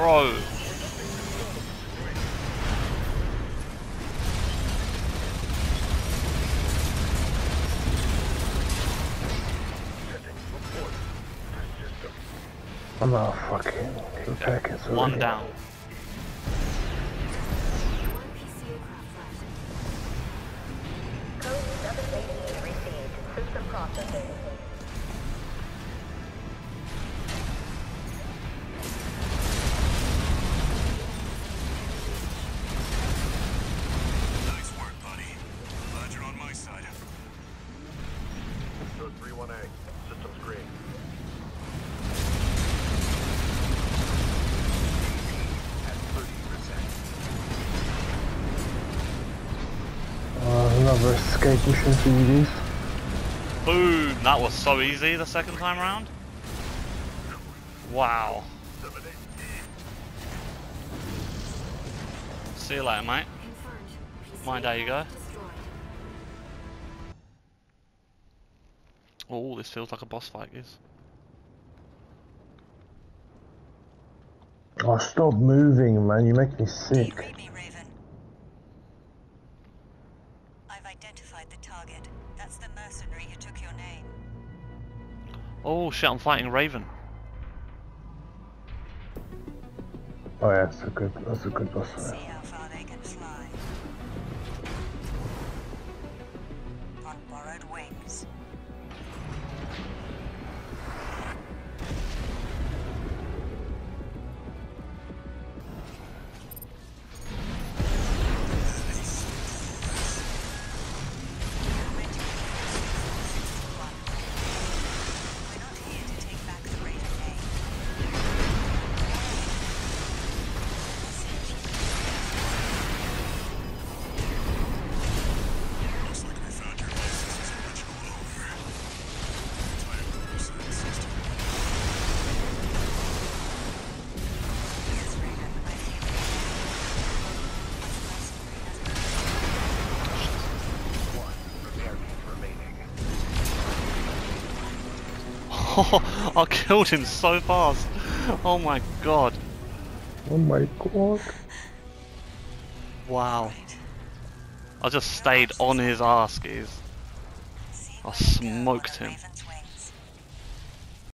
Bro. I'm not fucking packets already. One down. Code 788 received. System processing. Nice work, buddy. Glad you're on my side. Code 31A. Systems green. At 30%. Another escape mission for you guys. Boom! That was so easy the second time round. Wow. See you later, mate. Mind how you go. Oh, this feels like a boss fight, guys. Oh, stop moving, man. You make me sick. Do you read me, Raven? I've identified the target. That's the mercenary who took your name. Oh shit, I'm fighting Raven. Oh yeah, that's a good boss See fight. how far they can fly. On borrowed wings. We're not here to take back the Raven name. Looks like we found your Nexus's original owner. Entire Riverside system. Yes, Raven, I feel it. One repair kit remaining. Oh, I killed him so fast. Oh my god. Oh my god. Wow. I just stayed on his ass, guys. I smoked him. Raven.